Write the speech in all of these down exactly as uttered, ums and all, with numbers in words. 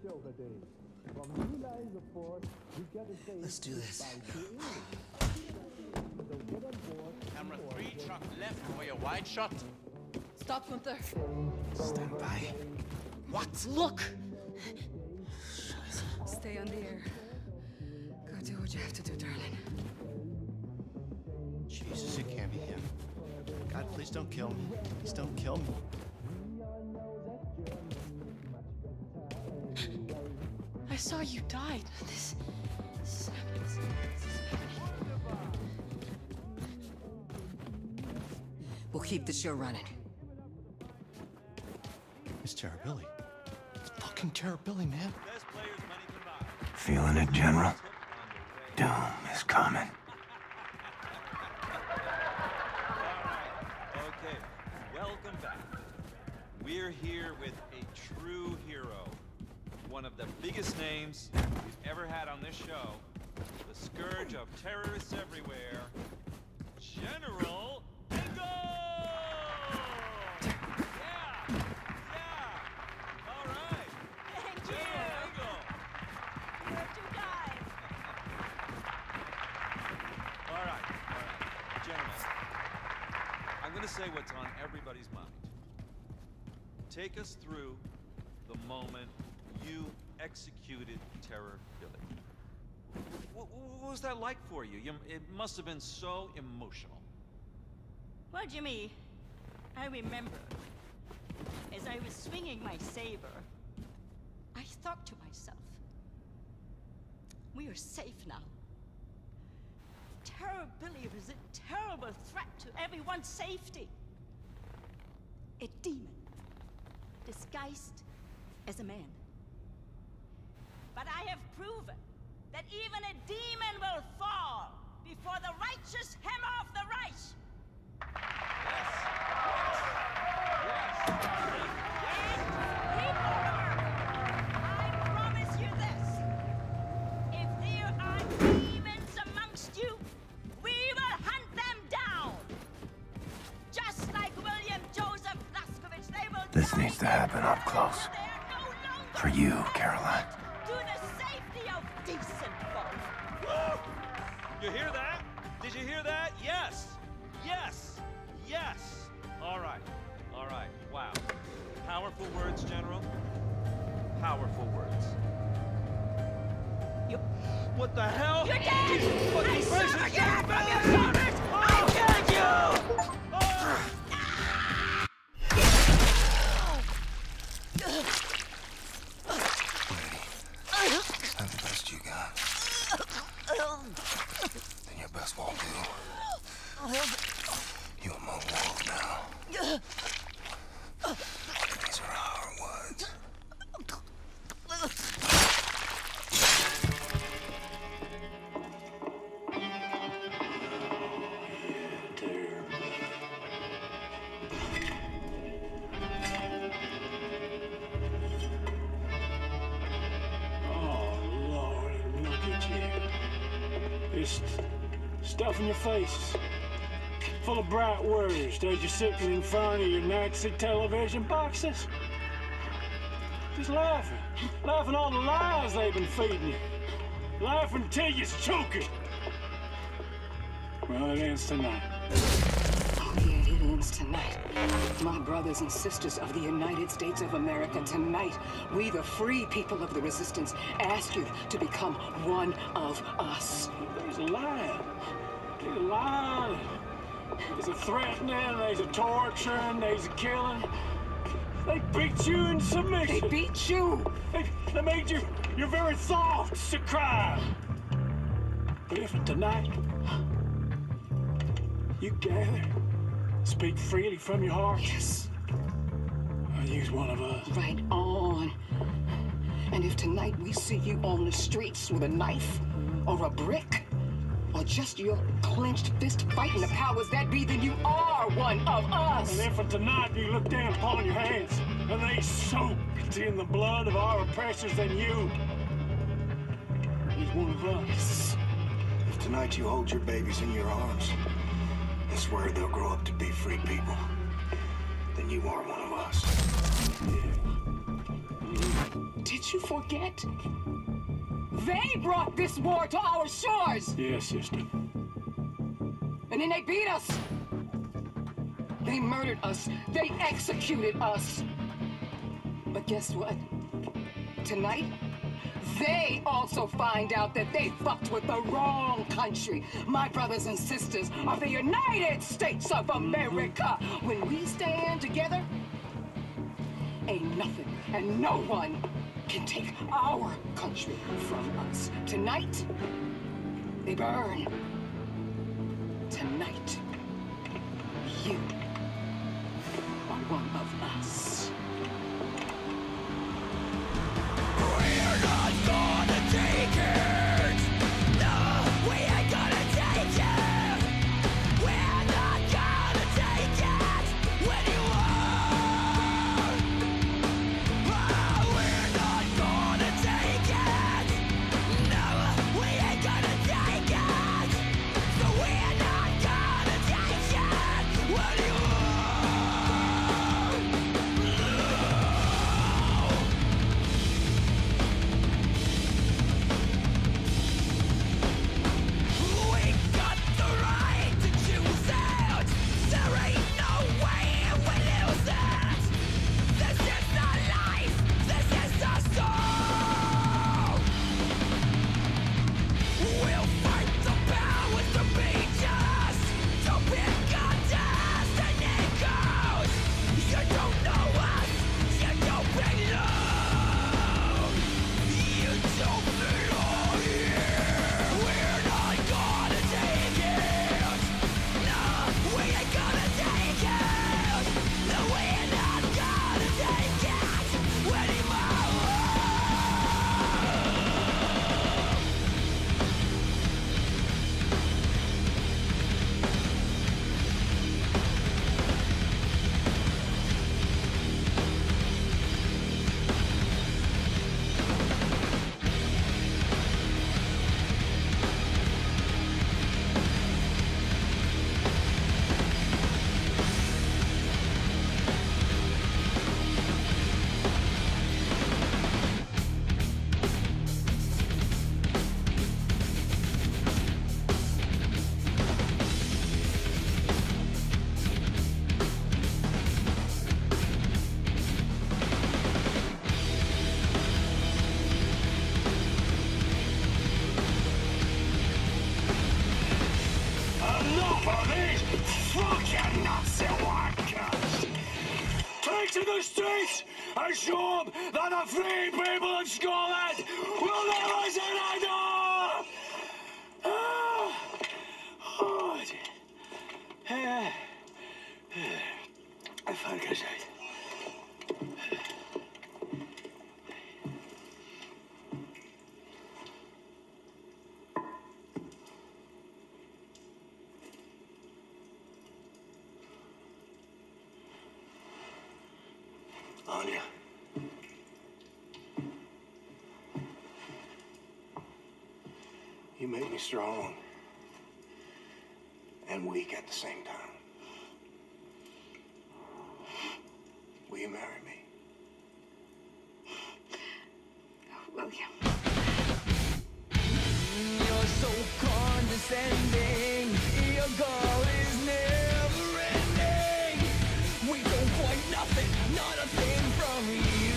Let's do this. Camera three, truck left for your wide shot. Stop, Gunther. Stand by. What? Look! Stay on the air. Go do what you have to do, darling. Jesus, it can't be him. God, please don't kill me. Please don't kill me. I saw you died. This, this is happening. This is happening. We'll keep the show running. It's Terror Billy. It's fucking Terror Billy, man. Feeling it, General? Doom is coming. Okay, welcome back. We're here with a true hero. One of the biggest names we've ever had on this show. The scourge of terrorists everywhere. General Engel! Yeah! Yeah! All right! Thank General you! Engel! You have to die! All right, all right. General, I'm gonna say what's on everybody's mind. Take us through the moment you executed Terror Billy. What, what was that like for you? you? It must have been so emotional. Well, Jimmy, I remember, as I was swinging my saber, I thought to myself, we are safe now. Terror Billy was a terrible threat to everyone's safety. A demon, disguised as a man. But I have proven that even a demon will fall before the righteous hammer of the Reich. Yes! Yes! Yes! And people of Earth, I promise you this. If there are demons amongst you, we will hunt them down. Just like William Joseph Blaskovich, they will This die needs to happen up close. until they are no longer For you, threatened Caroline. to the safety of decent folk. You hear that? Did you hear that? Yes! Yes! Yes! All right. All right. Wow. Powerful words, General. Powerful words. You, What the hell? you're dead! What I the saw Christ you is from that? your shoulders! I killed you! Oh! That's the best you got. Then your best won't do. You in my world now. These are our words. Oh, Lord, look at you. Just stuff in your face. Full of bright words that you're sitting in front of your Nazi television boxes. Just laughing. Laughing all the lies they've been feeding you. Laughing till you're choking. Well, it ends tonight. Oh, yeah, it ends tonight. My brothers and sisters of the United States of America, tonight, we, the free people of the resistance, ask you to become one of us. There's a lie. There's a lie. There's a threatening, there's a torturing, there's a killing. They beat you in submission. They beat you! They, they made you, your very thoughts to cry. But if tonight you gather, speak freely from your heart, Yes, I'll use one of us. right on. And if tonight we see you on the streets with a knife or a brick, or just your clenched fist fighting the powers that be, then you are one of us. And if for tonight you look down upon your hands and they soaked in the blood of our oppressors, then you, he's one of us. If tonight you hold your babies in your arms and swear they'll grow up to be free people, then you are one of us. Yeah. Did you forget? They brought this war to our shores! Yes, sister. And then they beat us! They murdered us. They executed us. But guess what? Tonight, they also find out that they fucked with the wrong country. My brothers and sisters of the United States of America. When we stand together, ain't nothing and no one can take our country from us. Tonight, they burn. Tonight, you are one of us. We're not gonna take it. No, we ain't gonna take it. We're not gonna take it when you are. Oh, we're not gonna take it. No, we ain't gonna take it. So we're not gonna take it when you are. We got the right to choose it. There ain't no way we lose it. This is our life. This is our soul. We'll fight the powers to be just. To pick our destiny goes. You don't know us. You don't belong. You don't belong here. We're not gonna take it. No, we ain't gonna take it. No, we're not gonna take it anymore. Enough of these fucking Nazi wankers! Take to the streets and show them that the free people of Scotland will never surrender! Ah, oh, dear. I focus it. Anya. You make me strong and weak at the same time. Will you marry me? William. You're so condescending. Your goal is never ending. We don't want nothing, not a thing from you.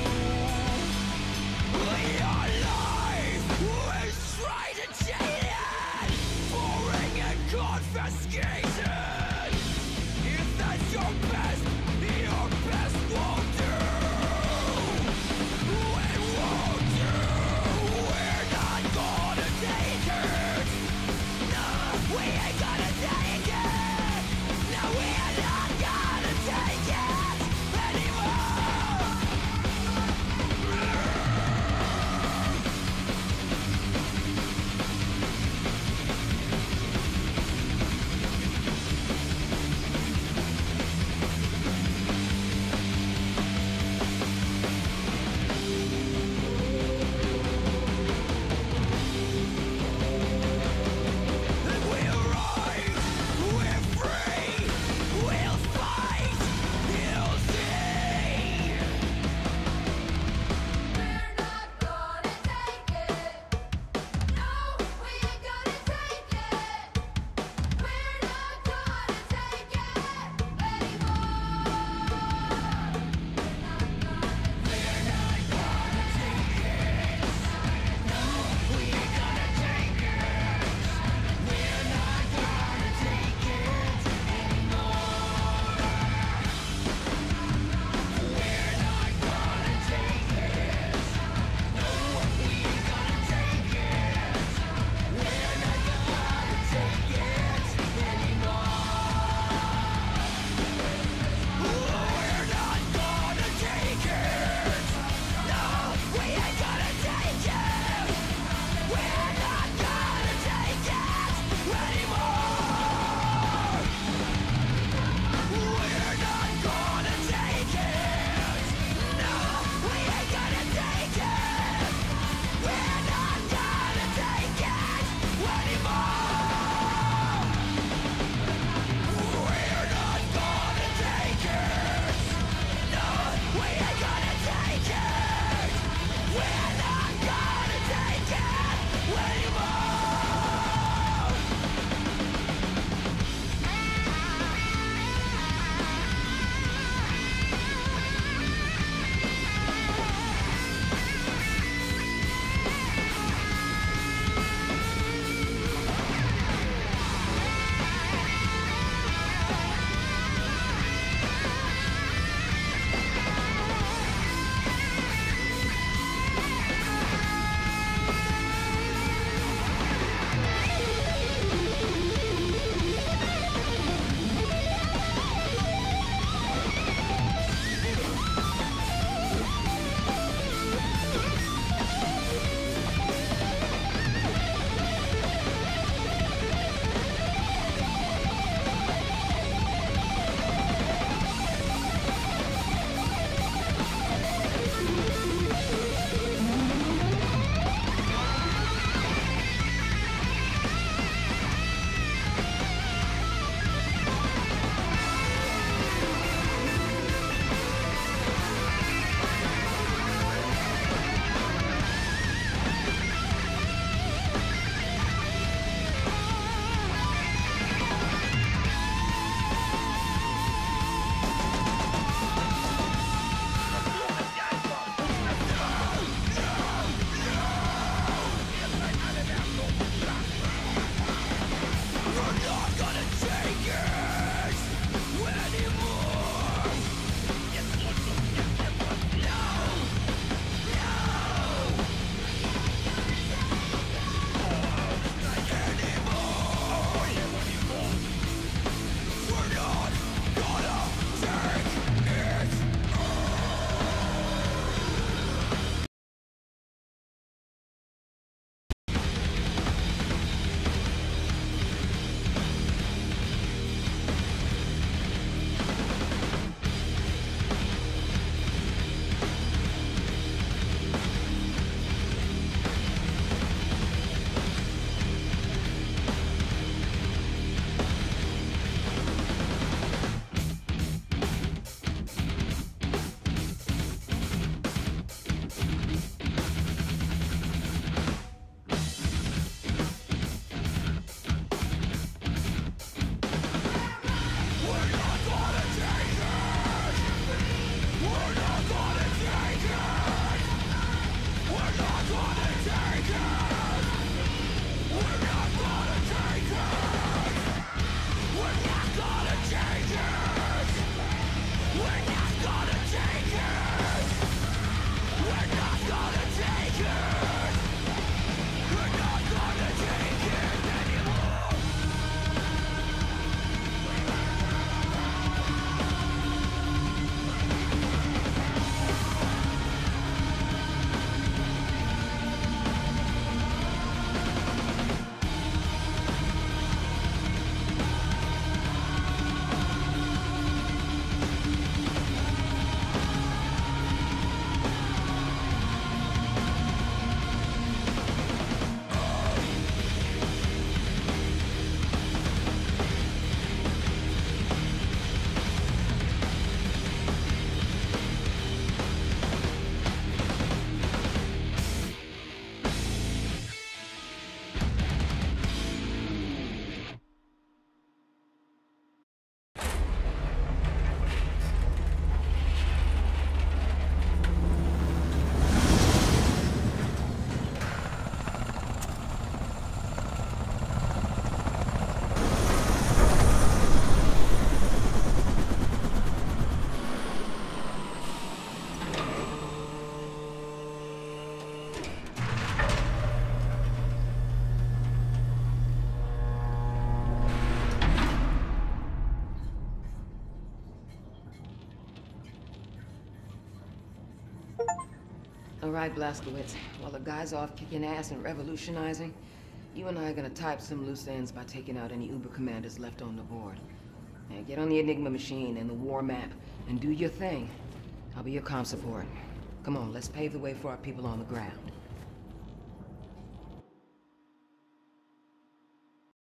Your life is tried and cheated, boring and confiscated. If that's your best, your best won't do. It won't do. We're not gonna take it. No, All right, Blazkowicz. While the guy's off kicking ass and revolutionizing, you and I are gonna type some loose ends by taking out any Uber commanders left on the board. Now get on the Enigma machine and the war map and do your thing. I'll be your comm support. Come on, let's pave the way for our people on the ground.